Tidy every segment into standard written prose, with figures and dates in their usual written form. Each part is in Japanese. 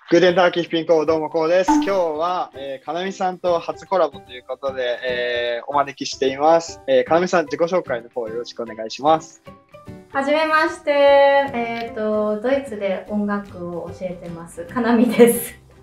グーデンターキーピンコどうもこうです。今日は、かなみさんと初コラボということで、お招きしています。かなみさん、自己紹介の方よろしくお願いします。 はじめまして、ドイツで音楽を教えてますかなみです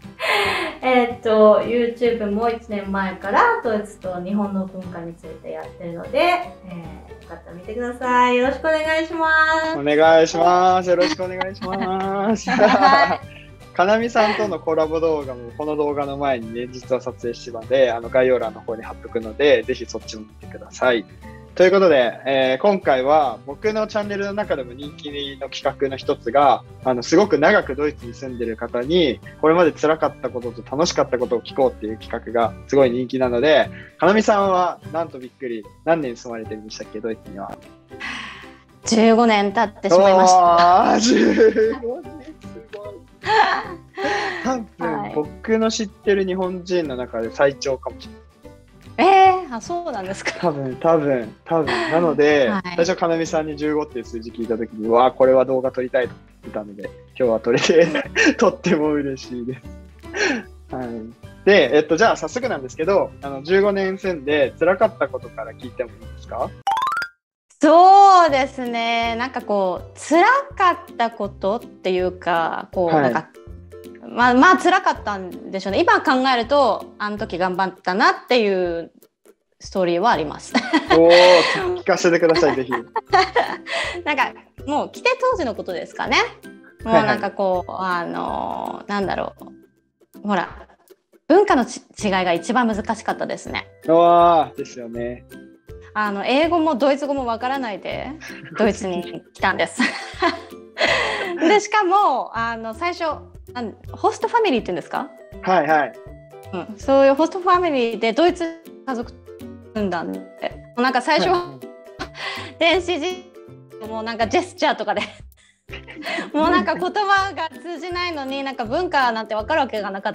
。YouTube も1年前からドイツと日本の文化についてやってるので、よかったら見てください。よろしくお願いします。 お願いします。よろしくお願いします。かなみさんとのコラボ動画もこの動画の前にね、実は撮影してたので、概要欄の方に貼っとくので、ぜひそっちも見てください。ということで、今回は僕のチャンネルの中でも人気の企画の一つが、すごく長くドイツに住んでる方に、これまで辛かったことと楽しかったことを聞こうっていう企画がすごい人気なので、かなみさんはなんとびっくり、何年住まれてるんでしたっけ、ドイツには。 15年経ってしまいました。 15年すごい。多分、僕の知ってる日本人の中で最長かもしれない。 そうなんですか。 多分。なので、最初、かなみさんに15っていう数字聞いたときに、これは動画撮りたいと思ってたので、今日は撮れて、とっても嬉しいです。はい。で、じゃあ早速なんですけど、15年住んで辛かったことから聞いてもいいですか？ そうですね。なんかこう、辛かったことっていうか、なんか、まあ辛かったんでしょうね。今考えるとあの時頑張ったなっていうストーリーはあります。 聞かせてくださいぜひ。 なんかもう来て当時のことですかね。もうなんかこう、なんだろう、ほら文化の違いが一番難しかったですね。 ですよね。 英語もドイツ語もわからないでドイツに来たんです。でしかも最初ホストファミリーって言うんですか？ はいはい。 そういうホストファミリーでドイツ家族住んだんで、なんか最初は電子もうなんかジェスチャーとかでもうなんか言葉が通じないのになんか文化なんて分かるわけがなかった。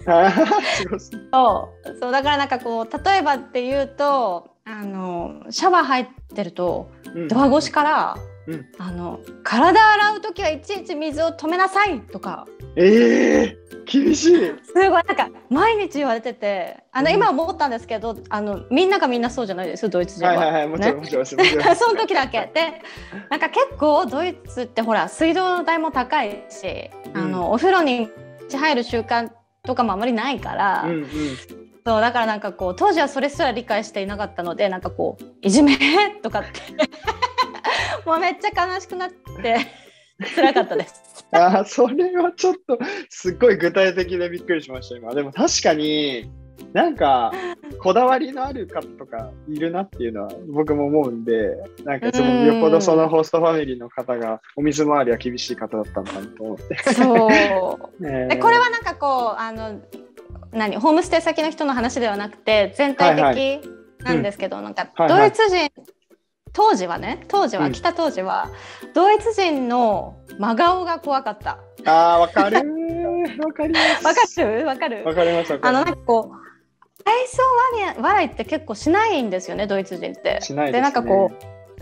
そうだからなんかこう例えばっていうとシャワー入ってると、ドア越しから、体洗うときはいちいち水を止めなさいとか。 厳しい。すごいなんか毎日言われてて、今思ったんですけど、みんながみんなそうじゃないですドイツ人は。 もちろんその時だけで、なんか結構ドイツってほら水道代も高いし、お風呂に入る習慣とかもあまりないから。そうだからなんかこう当時はそれすら理解していなかったので、なんかこういじめとかってもうめっちゃ悲しくなって辛かったです。 それはちょっとすっごい具体的でびっくりしました今。でも確かになんかこだわりのある方とかいるなっていうのは僕も思うんで、なんかよっぽどそのホストファミリーの方がお水回りは厳しい方だったのかなと思って。 でこれはなんかこうホームステイ先の人の話ではなくて全体的なんですけど、なんかドイツ人、当時は来た当時はドイツ人の真顔が怖かった。 わかるわかります。 わかるわかります。 なんかこう愛想笑いって結構しないんですよねドイツ人って。 しないですね。 でなんかこ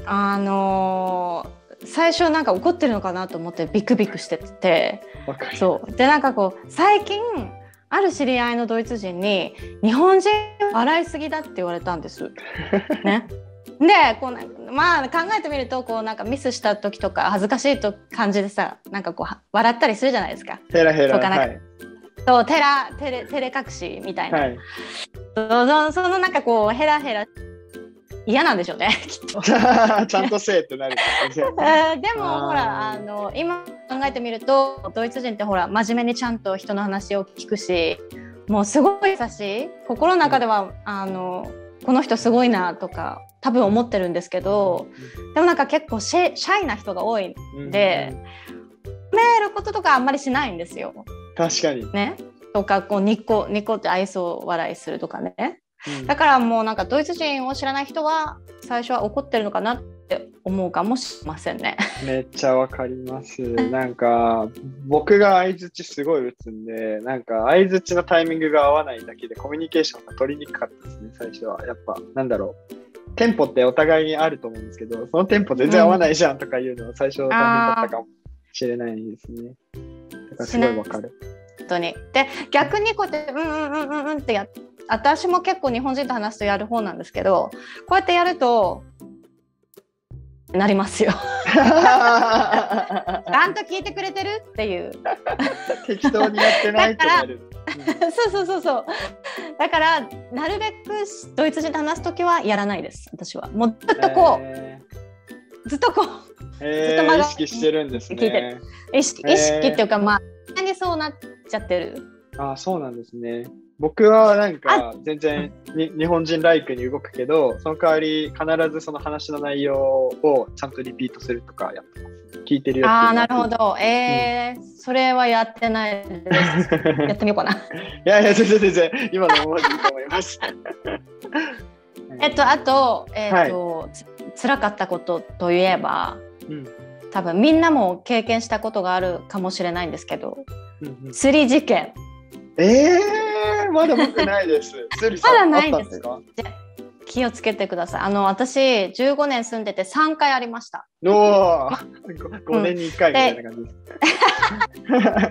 う最初なんか怒ってるのかなと思ってビクビクしてて、そうでなんかこう最近ある知り合いのドイツ人に日本人笑いすぎだって言われたんです。ね、でこうまあ考えてみるとこうなんかミスした時とか恥ずかしいと感じでさ、なんかこう笑ったりするじゃないですか。 ヘラヘラとかなんか、そう照れ隠しみたいな、そのなんかこうヘラヘラ嫌なんでしょうねきっと。 ちゃんとせえってなる。 でもほら今考えてみるとドイツ人ってほら真面目にちゃんと人の話を聞くし、もうすごい優しい、心の中ではこの人すごいなとか多分思ってるんですけど、でもなんか結構シャイな人が多いんで、褒めることとかあんまりしないんですよ。 確かにね、とかこうニコって愛想笑いするとかね。だからもうなんかドイツ人を知らない人は最初は怒ってるのかなって思うかもしれませんね。 めっちゃわかります。なんか僕が相槌すごい打つんで、なんか相槌のタイミングが合わないだけでコミュニケーションが取りにくかったですね最初は。やっぱなんだろう、テンポってお互いにあると思うんですけど、そのテンポ全然合わないじゃんとかいうのは最初大変だったかもしれないですね。だからすごいわかる。 当に。で逆にこうやってうんって私も結構日本人と話すとやる方なんですけど、こうやってやるとなりますよ。ちゃんと聞いてくれてるっていう。 適当にやってないってなる。 そう。だからなるべくドイツ人と話すときはやらないです。私はもうずっとこう、ずっと意識してるんですね。 聞いてる。意識っていうかまあにそうなっちゃってる。 あ、そうなんですね。僕はなんか全然日本人ライクに動くけど、その代わり必ずその話の内容をちゃんとリピートするとかやってます。聞いてるよっていう。 ああ、なるほど。それはやってないです。やってみようかな。 いや全然今のままでいいと思います。 あと辛かったことといえば、多分みんなも経験したことがあるかもしれないんですけど、釣り事件。 まだ僕ないです。 まだないんです。気をつけてください。私15年住んでて3回ありました。 5年に1回みたいな感じです。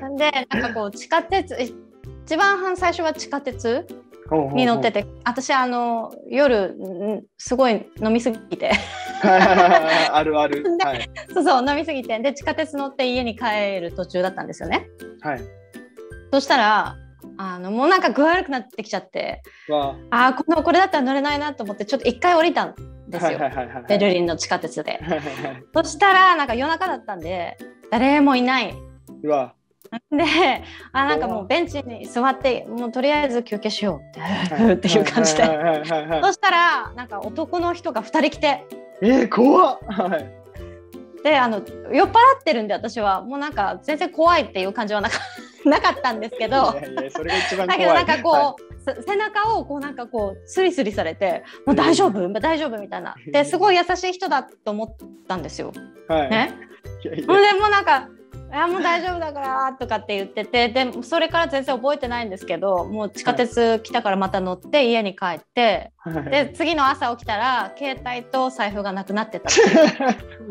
でなんかこう地下鉄、一番最初は地下鉄に乗ってて、私夜すごい飲みすぎてあるある、はい、 そう飲みすぎて、で地下鉄乗って家に帰る途中だったんですよね。 はい。 そしたらもうなんか具合悪くなってきちゃって、これだったら乗れないなと思ってちょっと一回降りたんですよ、ベルリンの地下鉄で。そしたらなんか夜中だったんで誰もいない。 うわでなんかもうベンチに座ってもうとりあえず休憩しようっていう感じで、そしたらなんか男の人が2人来て、 怖っ。 で酔っ払ってるんで、私はもうなんか全然怖いっていう感じはなかったんですけど、 それが一番怖い。 だけどなんかこう、背中をこうなんかこうスリスリされて、もう大丈夫みたいな、ですごい優しい人だと思ったんですよ。ね。でもなんかもう大丈夫だからとかって言ってて、でそれから全然覚えてないんですけど、もう地下鉄来たからまた乗って家に帰って、で次の朝起きたら携帯と財布がなくなってたっていう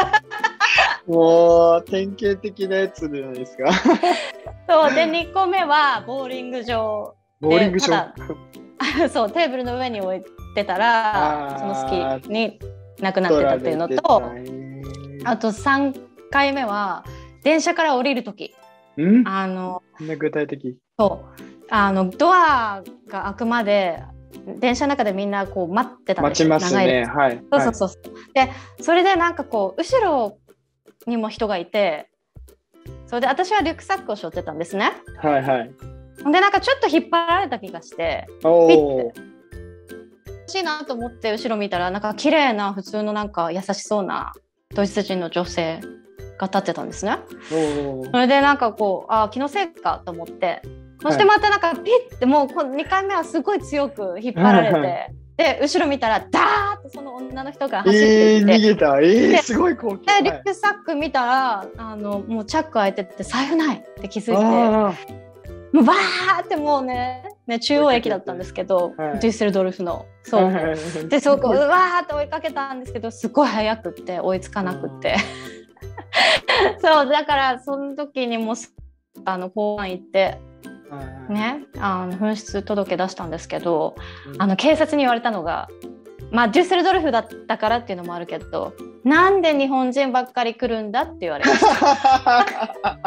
もう典型的なやつじゃないですか。 そうで2個目はボーリング場で、そうテーブルの上に置いてたらその隙になくなってたっていうのと、あと3回目は電車から降りるとき、 こんな具体的。 そうドアが開くまで電車の中でみんなこう待ってたんですよ。 待ちますね。はい。 そうでそれでなんかこう後ろにも人がいて、それで私はリュックサックを背負ってたんですね。 はいはい。 でなんかちょっと引っ張られた気がして、ピッて欲しいなと思って後ろ見たら、なんか綺麗な普通のなんか優しそうなドイツ人の女性が立ってたんですね。それでなんかこう気のせいかと思って、そしてまたなんかピッて、もう2回目はすごい強く引っ張られて、で後ろ見たらダーッとその女の人が走っていって、 逃げた。すごい光景。 でリュックサック見たらもうチャック開いてて財布ないって気づいて、もうバーってもうね中央駅だったんですけど、デュッセルドルフのそうでそこうわーって追いかけたんですけど、すごい速くって追いつかなくってそうだからその時にも公安行ってね、紛失届出したんですけど、警察に言われたのが、まあデュッセルドルフだったからっていうのもあるけど、なんで日本人ばっかり来るんだって言われました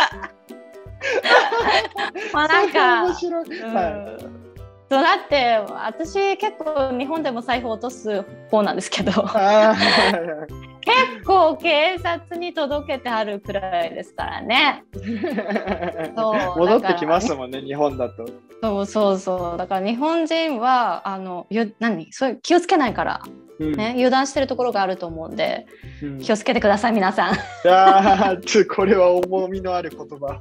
まあなんか面白い、そうだって私結構日本でも財布落とす方なんですけど結構警察に届けてあるくらいですからねそう戻ってきますもんね、日本だと。 そうだから日本人はそういう気をつけないから、油断してるところがあると思うんで、気をつけてください皆さんこれは重みのある言葉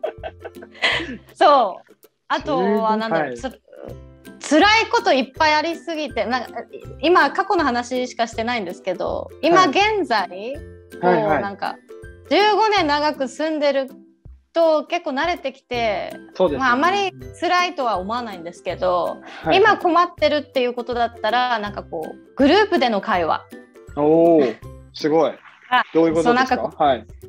そうあとはなんだろう、辛いこといっぱいありすぎて、今過去の話しかしてないんですけど、今現在、なんか15年長く住んでると結構慣れてきて、あまり辛いとは思わないんですけど、今困ってるっていうことだったらなんかこうグループでの会話、 すごい。どういうことですか？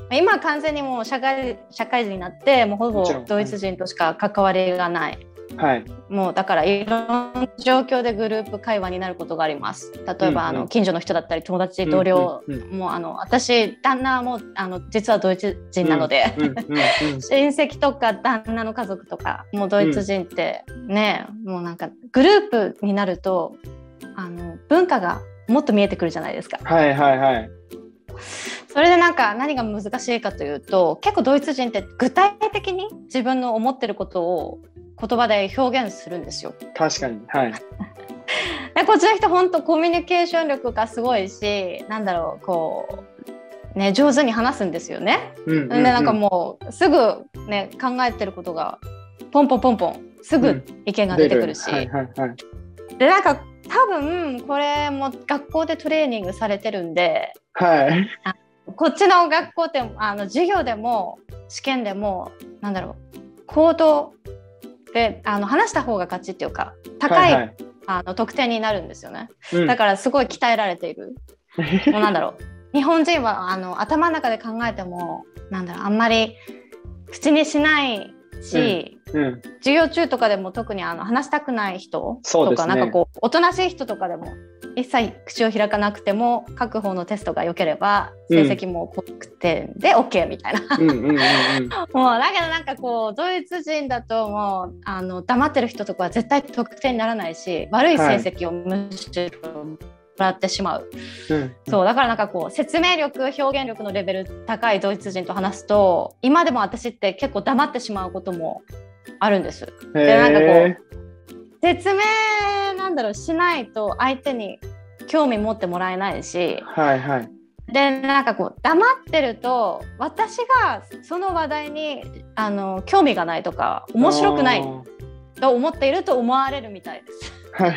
今完全にもう社会人になってもうほぼドイツ人としか関わりがない、 はい、 もうだからいろんな状況でグループ会話になることがあります。例えば、近所の人だったり友達同僚、もう私旦那も実はドイツ人なので親戚とか旦那の家族とかもうドイツ人ってね、もうなんかグループになると文化がもっと見えてくるじゃないですか。 はいはいはい。 それでなんか何が難しいかというと、結構ドイツ人って具体的に自分の思ってることを言葉で表現するんですよ。 確かに、はい。 でこっちの人本当コミュニケーション力がすごいし、なんだろう、こうね上手に話すんですよね。でなんかもうすぐね考えてることがポンポンポンポンすぐ意見が出てくるし、でなんか多分これも学校でトレーニングされてるんで、 はい、 こっちの学校って授業でも試験でもなんだろう、行動で話した方が勝ちっていうか高い、はいはい、得点になるんですよね、だからすごい鍛えられているもうなんだろう日本人は頭の中で考えてもなんだろうあんまり口にしないし、授業中とかでも特に話したくない人とか、なんかこうおとなしい人とかでも一切口を開かなくても書く方のテストが良ければ成績も高点で OK みたいなもうだけどなんかこうドイツ人だともう黙ってる人とかは絶対得点にならないし、悪い成績をむしろもらってしまう、そうだからなんかこう説明力表現力のレベル高いドイツ人と話すと今でも私って結構黙ってしまうこともあるんです。でなんかこう説明なんだろうしないと相手に興味持ってもらえないし、はいはい、でなんかこう黙ってると私がその話題に興味がないとか面白くないと思っていると思われるみたいです。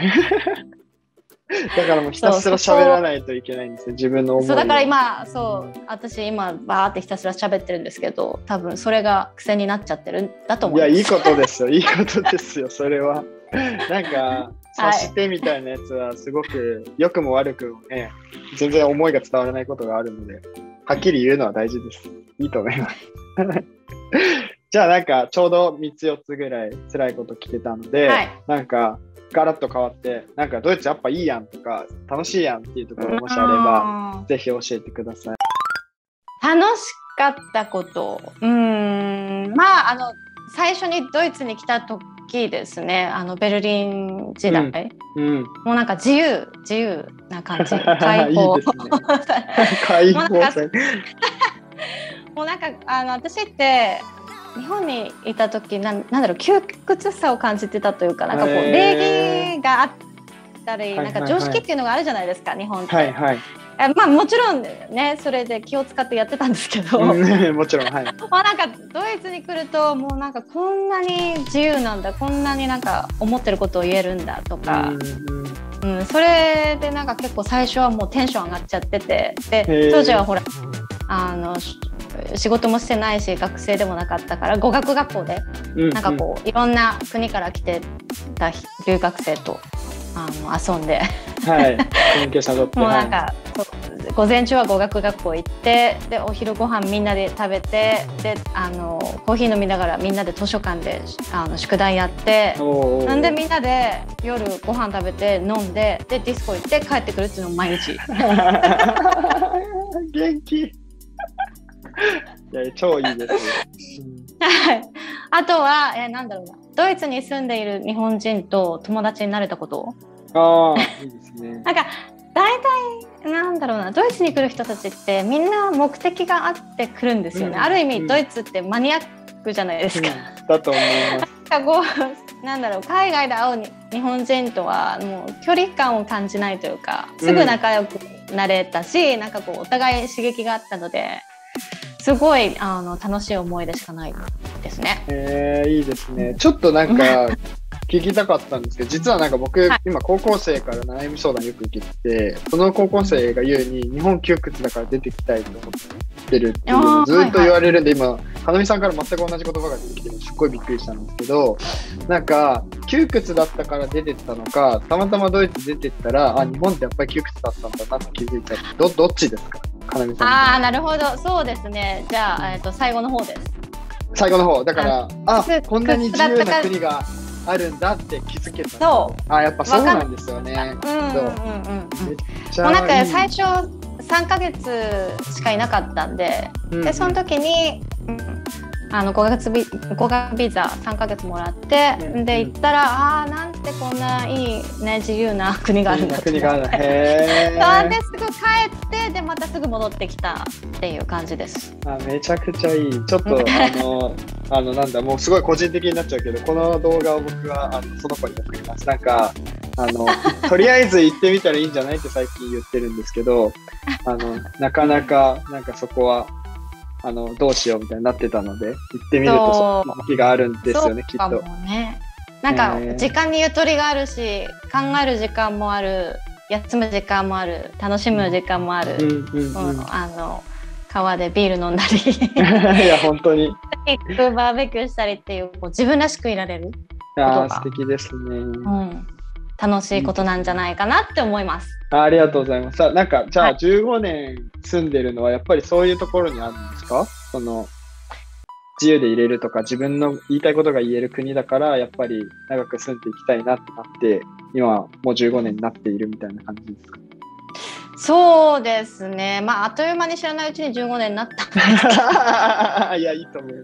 だからもうひたすら喋らないといけないんですよ、自分の思いを。 そうだから今私今バーってひたすら喋ってるんですけど、多分それが癖になっちゃってるんだと思います。 いやいいことですよいいことですよそれは。なんか察してみたいなやつはすごく良くも悪くもね全然思いが伝わらないことがあるので、はっきり言うのは大事です。いいと思いますじゃあなんかちょうど3つ4つぐらい辛いこと聞けたので、なんかガラッと変わってなんかドイツやっぱいいやんとか楽しいやんっていうところもしあればぜひ教えてください。 楽しかったことまあ最初にドイツに来た時ですね、ベルリン時代、もうなんか自由な感じ開放いいですね開放性もうなんか私って日本にいた時なんだろう窮屈さを感じてたというか、なんかこう礼儀があったり、なんか常識っていうのがあるじゃないですか、日本って。まあもちろんねそれで気を使ってやってたんですけどもちろんまあなんかドイツに来るともうなんかこんなに自由なんだ、こんなになんか思ってることを言えるんだとか、それでなんか結構最初はもうテンション上がっちゃってて、で当時はほら仕事もしてないし学生でもなかったから語学学校でなんかこういろんな国から来てた留学生と遊んでコミュニケーション取ってもうなんか、午前中は語学学校行ってでお昼ご飯みんなで食べてでコーヒー飲みながらみんなで図書館で宿題やってなんでみんなで夜ご飯食べて飲んででディスコ行って帰ってくるっていうのを毎日元気いや超いいですねあとはなんだろうな、ドイツに住んでいる日本人と友達になれたこと。 いいですね。 なんか大体なんだろうな、ドイツに来る人たちってみんな目的があって来るんですよね、ある意味ドイツってマニアックじゃないですか、 だと思います。 なんだろう、海外で会う日本人とはもう距離感を感じないというかすぐ仲良くなれたし、なんかこうお互い刺激があったのですごい楽しい思い出しかないですね。 いいですね。ちょっとなんか聞きたかったんですけど、実はなんか僕、今高校生から悩み相談よく受けてて、その高校生が言うに日本窮屈だから出てきたいと思ってるっていうのをずっと言われるんで、今かなみさんから全く同じ言葉が出てきてすっごいびっくりしたんですけど、なんか窮屈だったから出てったのか、たまたまドイツ出てったら日本ってやっぱり窮屈だったんだなって気づいちゃって、どっちですか？ かなみさん。 ああ、なるほど。そうですね。じゃあ、最後の方です。 最後の方。だから、こんなに自由な国があるんだって気づけた。 そう。 やっぱそうなんですよね。 もうなんか最初3ヶ月しかいなかったんで、でその時に語学ビザ3ヶ月もらって、で行ったらなんてこんないいね自由な国があるんだって。国がある。ですぐ帰ってでまたすぐ戻ってきたっていう感じです。 めちゃくちゃいい。ちょっとなんだもうすごい個人的になっちゃうけど、この動画を僕はその子に送ります。なんかとりあえず行ってみたらいいんじゃないって最近言ってるんですけど、なかなかなんかそこはどうしようみたいになってたので、行ってみるとその気があるんですよね、きっと。 なんか時間にゆとりがあるし、考える時間もある、休む時間もある、楽しむ時間もある。川でビール飲んだりいや本当にバーベキューしたりっていう自分らしくいられることが素敵ですね。 楽しいことなんじゃないかなって思います。 ありがとうございます。なんかじゃあ15年住んでるのはやっぱりそういうところにあるんですか？その自由でいれるとか自分の言いたいことが言える国だからやっぱり長く住んでいきたいなってなって今もう15年になっているみたいな感じですか？ そうですね。あっという間に知らないうちに15年になったんですけどいやいいと思い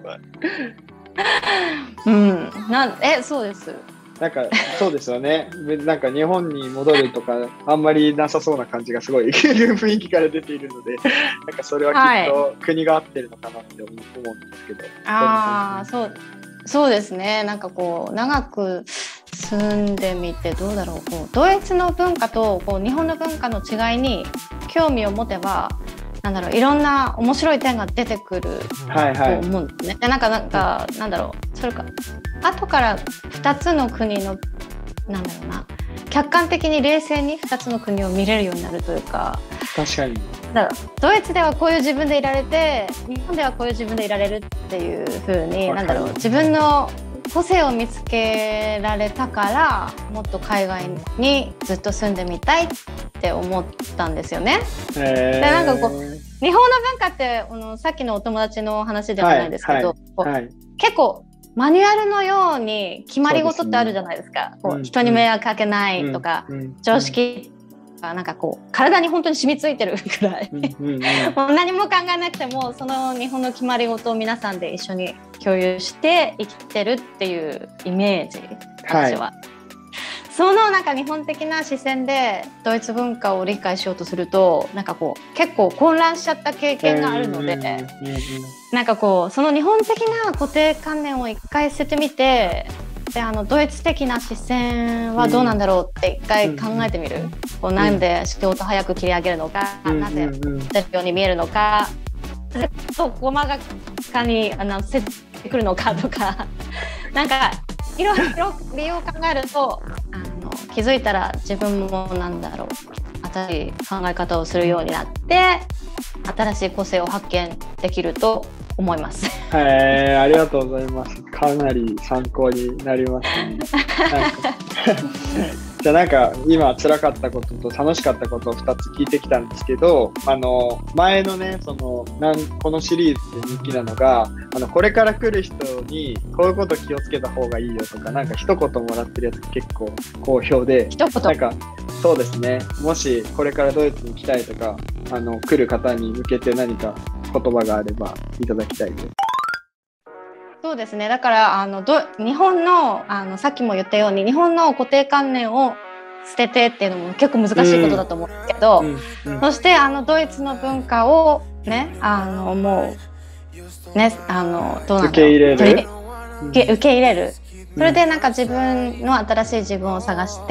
ます。そうです。 なんかそうですよね。なんか日本に戻るとかあんまりなさそうな感じがすごい雰囲気から出ているので、なんかそれはきっと国が合ってるのかなって思うんですけど。 そうですね。なんか長く住んでみてどうだろう。ドイツの文化と日本の文化の違いに興味を持てば。いろんな面白い点が出てくると思うんですね。でなんかそれか後から2つの国の客観的に冷静に2つの国を見れるようになるというか。 確かに。 ドイツではこういう自分でいられて日本ではこういう自分でいられるっていう風に自分の個性を見つけられたからもっと海外にずっと住んでみたいって思ったんですよね。でなんか日本の文化ってさっきのお友達の話ではないですけど、結構マニュアルのように決まり事ってあるじゃないですか。人に迷惑かけないとか、常識なんか体に本当に染みついてるくらいもう何も考えなくてもその日本の決まり事を皆さんで一緒に共有して生きてるっていうイメージ、私は。そのなんか日本的な視線でドイツ文化を理解しようとするとなんか結構混乱しちゃった経験があるので、なんかその日本的な固定観念を一回捨ててみて、でドイツ的な視線はどうなんだろうって一回考えてみる。なんで仕事早く切り上げるのか、なぜ出るように見えるのか、細かに接してくるのかとかなんかいろいろ理由を考えると気づいたら自分も新しい考え方をするようになって新しい個性を発見できると思います。 ありがとうございます。かなり参考になりますね。じゃあなんか今辛かったことと楽しかったことを2つ聞いてきたんですけど、前のねこのシリーズで人気なのがこれから来る人にこういうこと気をつけた方がいいよとかなんか一言もらってるやつが結構好評で、なんかそうですね、もしこれからドイツに来たいとか来る方に向けて何か言葉があればいただきたいです。 そうですね。だから日本のさっきも言ったように日本の固定観念を捨ててっていうのも結構難しいことだと思うんですけど、そしてドイツの文化をねもうねどうなんだろう、受け入れる。それでなんか自分の新しい自分を探して、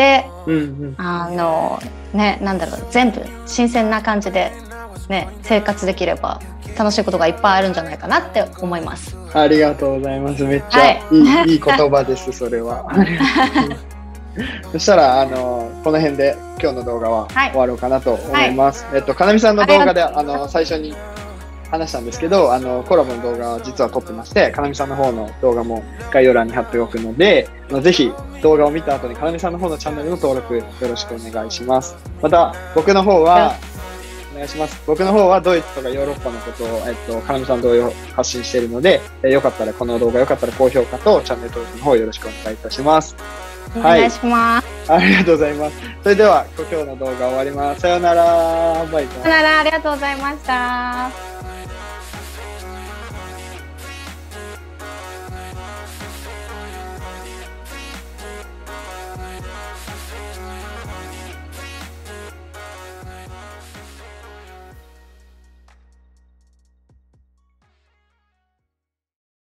全部新鮮な感じでね生活できれば楽しいことがいっぱいあるんじゃないかなって思います。 ありがとうございます。めっちゃいい言葉ですそれは。そしたらこの辺で今日の動画は終わろうかなと思います。かなみさんの動画で最初に話したんですけどコラボの動画は実は撮ってまして、かなみさんの方の動画も概要欄に貼っておくのでぜひ動画を見た後にかなみさんの方のチャンネルの登録よろしくお願いします。また僕の方はお願いします。僕の方はドイツとかヨーロッパのことを、かなみさん同様発信しているので、よかったらこの動画よかったら高評価とチャンネル登録の方よろしくお願いいたします。 お願いします。 ありがとうございます。それでは今日の動画終わります。さようなら。バイバイ。 さようなら。ありがとうございました。